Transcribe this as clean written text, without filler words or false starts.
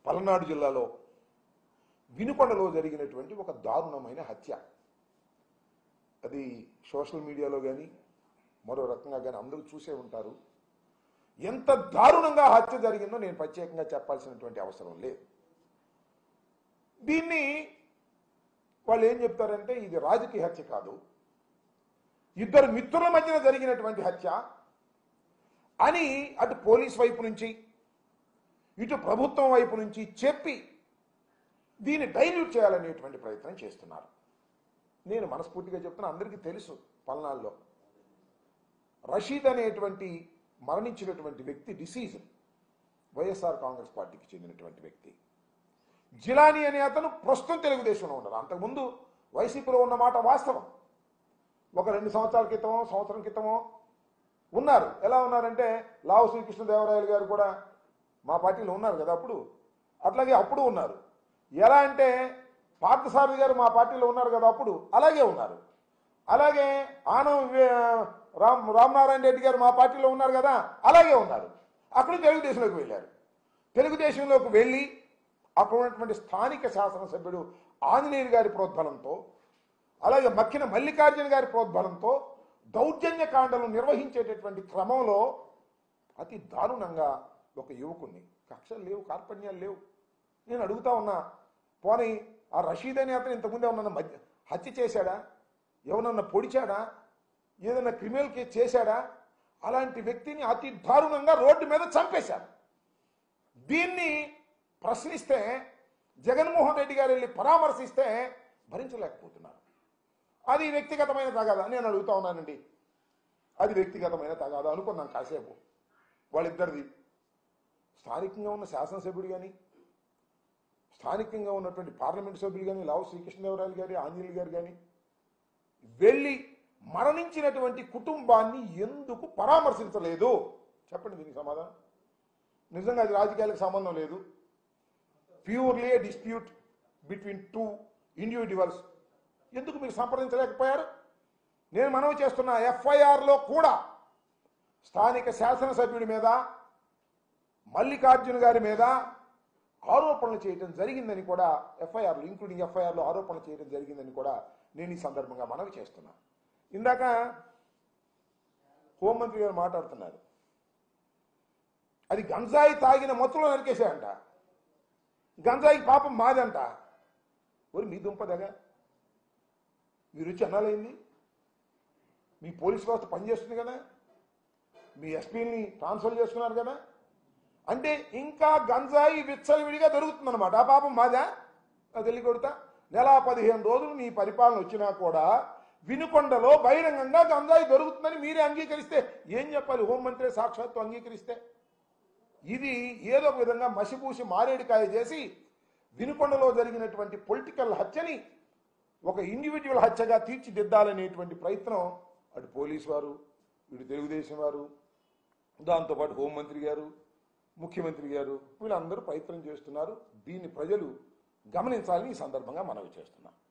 పల్నాడు జిల్లాలో వినుకొండలో జరిగినటువంటి ఒక దారుణమైన హత్య. అది సోషల్ మీడియాలో కానీ మరో రకంగా కానీ అందరూ చూసే ఉంటారు. ఎంత దారుణంగా హత్య జరిగిందో నేను ప్రత్యేకంగా చెప్పాల్సినటువంటి అవసరం లేదు. దీన్ని వాళ్ళు ఏం చెప్తారంటే ఇది రాజకీయ హత్య కాదు, ఇద్దరు మిత్రుల మధ్యన జరిగినటువంటి హత్య అని అటు పోలీస్ వైపు నుంచి ఇటు ప్రభుత్వం వైపు నుంచి చెప్పి దీన్ని డైల్యూట్ చేయాలనేటువంటి ప్రయత్నం చేస్తున్నారు. నేను మనస్ఫూర్తిగా చెప్తున్నా, అందరికీ తెలుసు పల్నాడులో రషీద్ అనేటువంటి మరణించినటువంటి వ్యక్తి డిసీజ్ వైఎస్ఆర్ కాంగ్రెస్ పార్టీకి చెందినటువంటి వ్యక్తి. జిలానీ అనే అతను ప్రస్తుతం తెలుగుదేశంలో ఉన్నారు. అంతకుముందు వైసీపీలో ఉన్నమాట వాస్తవం. ఒక 2 సంవత్సరాల క్రితమో సంవత్సరం క్రితమో ఉన్నారు. ఎలా ఉన్నారంటే లావు శ్రీకృష్ణదేవరాయలు గారు కూడా మా పార్టీలో ఉన్నారు కదా అప్పుడు, అట్లాగే అప్పుడు ఉన్నారు. ఎలా అంటే పార్థసారథి గారు మా పార్టీలో ఉన్నారు కదా అప్పుడు, అలాగే ఉన్నారు. అలాగే ఆనం రామనారాయణ రెడ్డి గారు మా పార్టీలో ఉన్నారు కదా, అలాగే ఉన్నారు. అక్కడ తెలుగుదేశంలోకి వెళ్ళారు. తెలుగుదేశంలోకి వెళ్ళి అక్కడ ఉన్నటువంటి స్థానిక శాసనసభ్యుడు ఆంజనేయులు గారి ప్రోద్బలంతో, అలాగే మక్కిన మల్లికార్జున గారి ప్రోద్బలంతో దౌర్జన్య కాండలు నిర్వహించేటటువంటి క్రమంలో అతి దారుణంగా ఒక యువకుణ్ణి, కక్షలు లేవు, కార్పణ్యాలు లేవు. నేను అడుగుతా ఉన్నా, పోనీ ఆ రషీద్ అనే అతను ఇంతకుముందే ఉన్న హత్య చేశాడా, ఎవరన్నా పొడిచాడా, ఏదైనా క్రిమినల్ కేసు చేశాడా? అలాంటి వ్యక్తిని అతి దారుణంగా రోడ్డు మీద చంపేశారు. దీన్ని ప్రశ్నిస్తే జగన్మోహన్ రెడ్డి గారు వెళ్ళి పరామర్శిస్తే భరించలేకపోతున్నారు. అది వ్యక్తిగతమైన తగాదా? నేను అడుగుతా ఉన్నానండి, అది వ్యక్తిగతమైన తగాదా అనుకున్నాను కాసేపు. వాళ్ళిద్దరిది స్థానికంగా ఉన్న శాసనసభ్యుడు కానీ స్థానికంగా ఉన్నటువంటి పార్లమెంటు సభ్యులు కానీ లావు శ్రీకృష్ణదేవరాయలు గారి ఆంజనేయులు గారు కానీ వెళ్ళి మరణించినటువంటి కుటుంబాన్ని ఎందుకు పరామర్శించలేదు? చెప్పండి దీనికి సమాధానం. నిజంగా అది రాజకీయాలకు సంబంధం లేదు, purely a dispute between 2 individuals. ఎందుకు మీరు సంప్రదించలేకపోయారు? నేను మనవి చేస్తున్న ఎఫ్ఐఆర్లో కూడా స్థానిక శాసనసభ్యుడి మీద మల్లికార్జున గారి మీద ఆరోపణలు చేయడం జరిగిందని కూడా ఎఫ్ఐఆర్లు, ఇంక్లూడింగ్ ఎఫ్ఐఆర్లో ఆరోపణలు చేయడం జరిగిందని కూడా నేను ఈ సందర్భంగా మనవి చేస్తున్నా. ఇందాక హోంమంత్రి గారు మాట్లాడుతున్నారు, అది గంజాయి తాగిన మత్తులో నరికేశాయంట. గంజాయి పాపం మాదంట. ఒరి మీ దుంపదగా మీరు వచ్చి అనాలైంది? మీ పోలీస్ వ్యవస్థ పనిచేస్తుంది కదా, మీ ఎస్పీని ట్రాన్స్ఫర్ చేసుకున్నారు కదా, అంటే ఇంకా గంజాయి విచ్చలవిడిగా దొరుకుతుందన్నమాట. ఆ పాపం మాదా? అది వెళ్ళి కొడతా. నెల 15 రోజులు మీ పరిపాలన వచ్చినా కూడా వినుకొండలో బహిరంగంగా గంజాయి దొరుకుతుందని మీరే అంగీకరిస్తే ఏం చెప్పాలి? హోంమంత్రి సాక్షాత్తు అంగీకరిస్తే ఇది ఏదో ఒక విధంగా మసిపూసి మారేడుకాయ చేసి వినుకొండలో జరిగినటువంటి పొలిటికల్ హత్యని ఒక ఇండివిజువల్ హత్యగా తీర్చిదిద్దాలనేటువంటి ప్రయత్నం అటు పోలీసు వారు, ఇటు తెలుగుదేశం వారు, దాంతోపాటు హోంమంత్రి గారు, ముఖ్యమంత్రి గారు వీళ్ళందరూ ప్రయత్నం చేస్తున్నారు. దీన్ని ప్రజలు గమనించాలని ఈ సందర్భంగా మనవి చేస్తున్నాం.